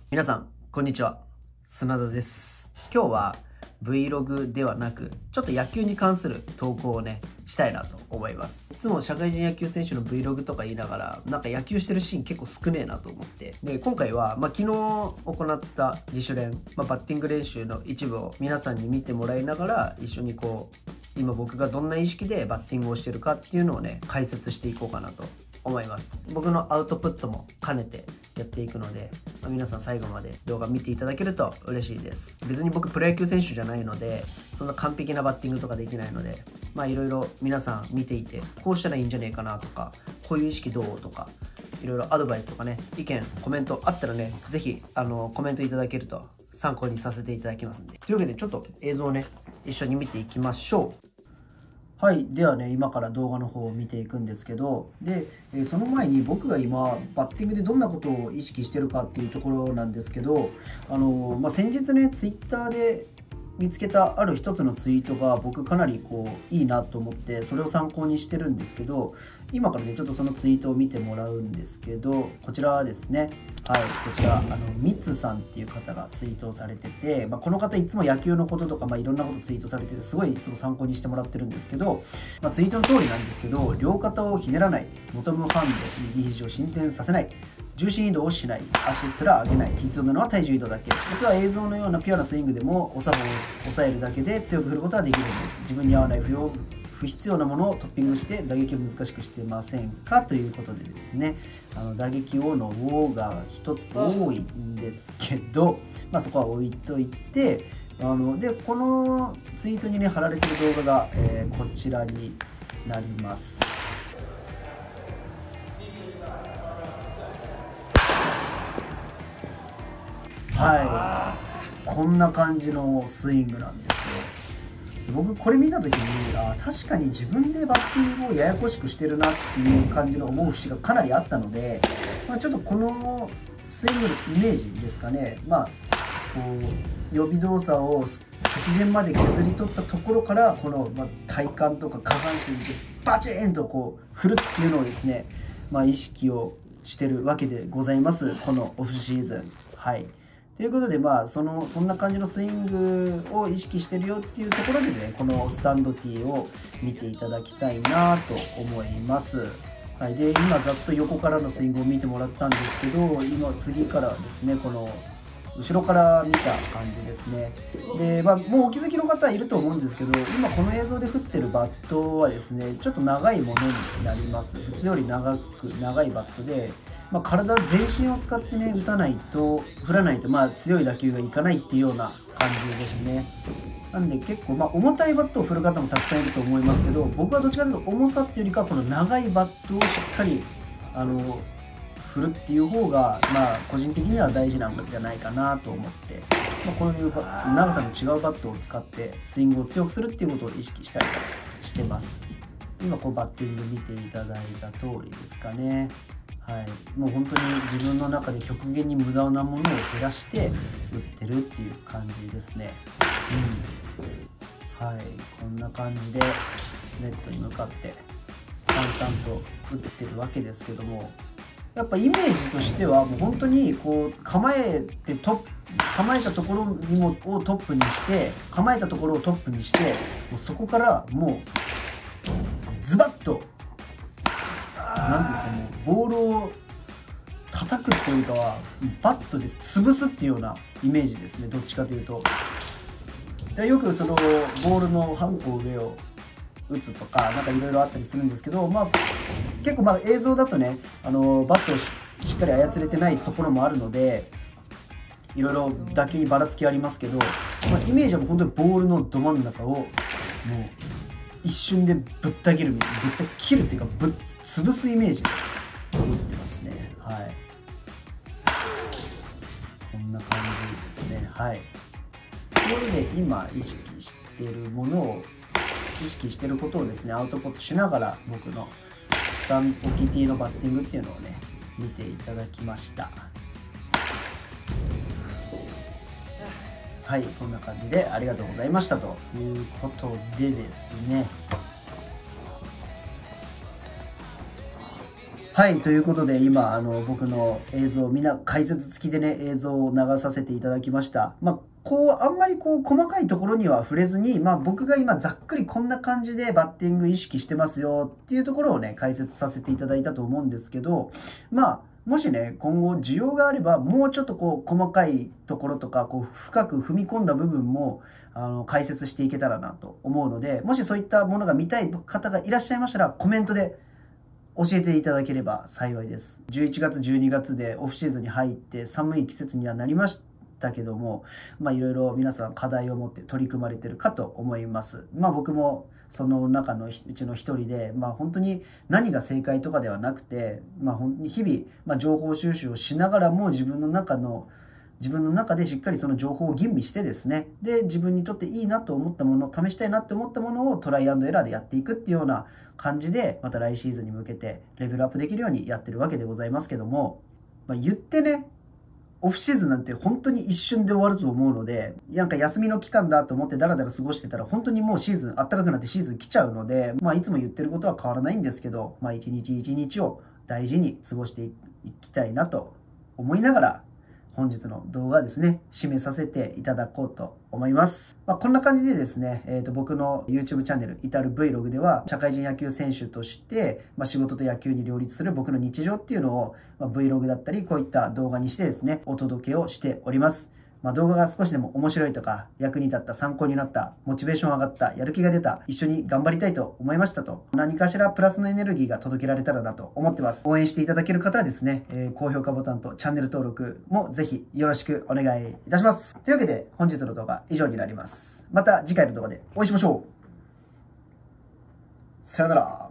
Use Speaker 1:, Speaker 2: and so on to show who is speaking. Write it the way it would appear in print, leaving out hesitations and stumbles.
Speaker 1: 皆さん、こんにちは。砂田です。今日は Vlog ではなく、ちょっと野球に関する投稿をね、したいなと思います。いつも社会人野球選手の Vlog とか言いながら、なんか野球してるシーン結構少ねえなと思って。で、今回は、昨日行った自主練、バッティング練習の一部を皆さんに見てもらいながら、一緒に今僕がどんな意識でバッティングをしてるかっていうのをね、解説していこうかなと思います。僕のアウトプットも兼ねてやっていくので、皆さん最後まで動画見ていただけると嬉しいです。別に僕プロ野球選手じゃないので、そんな完璧なバッティングとかできないので、いろいろ皆さん見ていて、こうしたらいいんじゃねえかなとか、こういう意識どうとか、いろいろアドバイスとかね、意見、コメントあったらね、ぜひコメントいただけると参考にさせていただきますんで。というわけでちょっと映像をね、一緒に見ていきましょう。はい。ではね、今から動画の方を見ていくんですけど、で、その前に僕が今、バッティングでどんなことを意識してるかっていうところなんですけど、先日ね、ツイッターで見つけたある一つのツイートが僕かなりいいなと思って、それを参考にしてるんですけど、今からね、ちょっとそのツイートを見てもらうんですけど、こちらですね。はい、こちら、ミツさんっていう方がツイートをされてて、この方いつも野球のこととか、いろんなことツイートされてて、すごいいつも参考にしてもらってるんですけど、ツイートの通りなんですけど、両肩をひねらない、ボトムハンド、右肘を伸展させない、重心移動をしない、足すら上げない、必要なのは体重移動だけ。実は映像のようなピュアなスイングでも、お作法を抑えるだけで強く振ることができるんです。自分に合わない不必要なものをトッピングして打撃を難しくしてませんかということでですね、打撃王の王が一つ多いんですけど、そこは置いといて、でこのツイートにね貼られてる動画が、こちらになります。はい、こんな感じのスイングなんですよ。僕これ見た時に確かに自分でバッティングをややこしくしてるなっていう感じの思う節がかなりあったので、ちょっとこのスイングのイメージですかね、予備動作を極限まで削り取ったところからこの、体幹とか下半身でバチーンと振るっていうのをですね、意識をしてるわけでございます、このオフシーズン。はい、ということで、そんな感じのスイングを意識してるよっていうところでね、このスタンドティーを見ていただきたいなと思います。はい、で、今ざっと横からのスイングを見てもらったんですけど、今次からですね、この後ろから見た感じですね。で、もうお気づきの方いると思うんですけど、今この映像で振ってるバットはですね、ちょっと長いものになります。普通より長いバットで、体全身を使ってね、振らないと強い打球がいかないっていうような感じですね。なんで結構重たいバットを振る方もたくさんいると思いますけど、僕はどっちかというと重さっていうよりかはこの長いバットをしっかり振るっていう方が個人的には大事なんじゃないかなと思って、こういう長さの違うバットを使ってスイングを強くするっていうことを意識したりしてます。今バッティング見ていただいた通りですかね。はい、もう本当に自分の中で極限に無駄なものを減らして打ってるっていう感じですね。はい、こんな感じでネットに向かって淡々と打ってるわけですけども、やっぱイメージとしてはもう本当に構えたところをトップにして、構えたところをトップにして、もうそこからもうズバッとなんですかね、ボールを叩くっていうかはバットで潰すっていうようなイメージですね、どっちかというと。でよくそのボールの半個上を打つとかいろいろあったりするんですけど、結構映像だとねバットをしっかり操れてないところもあるので、いろいろ打球にばらつきありますけど、イメージはもう本当にボールのど真ん中をもう一瞬でぶった切るっていうかぶっ潰すイメージで打ってますね。はい、こんな感じですね。はい、ということで今意識しているものを意識していることをですねアウトプットしながら、僕のオキティのバッティングっていうのをね見ていただきました。はい、こんな感じでありがとうございましたということでですね、 はい、ということで今、僕の映像、みんな解説付きでね、映像を流させていただきました。あんまり細かいところには触れずに、僕が今ざっくりこんな感じでバッティング意識してますよっていうところをね、解説させていただいたと思うんですけど、もしね、今後需要があれば、もうちょっと細かいところとか、深く踏み込んだ部分も、解説していけたらなと思うので、もしそういったものが見たい方がいらっしゃいましたら、コメントで教えていただければ幸いです。11月、12月でオフシーズンに入って寒い季節にはなりましたけども、いろいろ皆さん課題を持って取り組まれてるかと思います。僕もその中のうちの一人で、本当に何が正解とかではなくて、本当に日々、情報収集をしながらも自分の中でしっかりその情報を吟味してですね、で、自分にとっていいなと思ったもの、試したいなって思ったものをトライアンドエラーでやっていくっていうような感じで、また来シーズンに向けてレベルアップできるようにやってるわけでございますけども、言ってね、オフシーズンなんて本当に一瞬で終わると思うので、なんか休みの期間だと思ってダラダラ過ごしてたら本当にもうシーズン、暖かくなってシーズン来ちゃうので、いつも言ってることは変わらないんですけど、一日一日を大事に過ごしていきたいなと思いながら、本日の動画ですね、締めさせていただこうと思います。こんな感じでですね、僕の YouTube チャンネル、至る Vlog では、社会人野球選手として、仕事と野球に両立する僕の日常っていうのを、Vlog だったり、こういった動画にしてですね、お届けをしております。動画が少しでも面白いとか、役に立った、参考になった、モチベーション上がった、やる気が出た、一緒に頑張りたいと思いましたと、何かしらプラスのエネルギーが届けられたらなと思ってます。応援していただける方はですね、高評価ボタンとチャンネル登録もぜひよろしくお願いいたします。というわけで、本日の動画以上になります。また次回の動画でお会いしましょう。さよなら。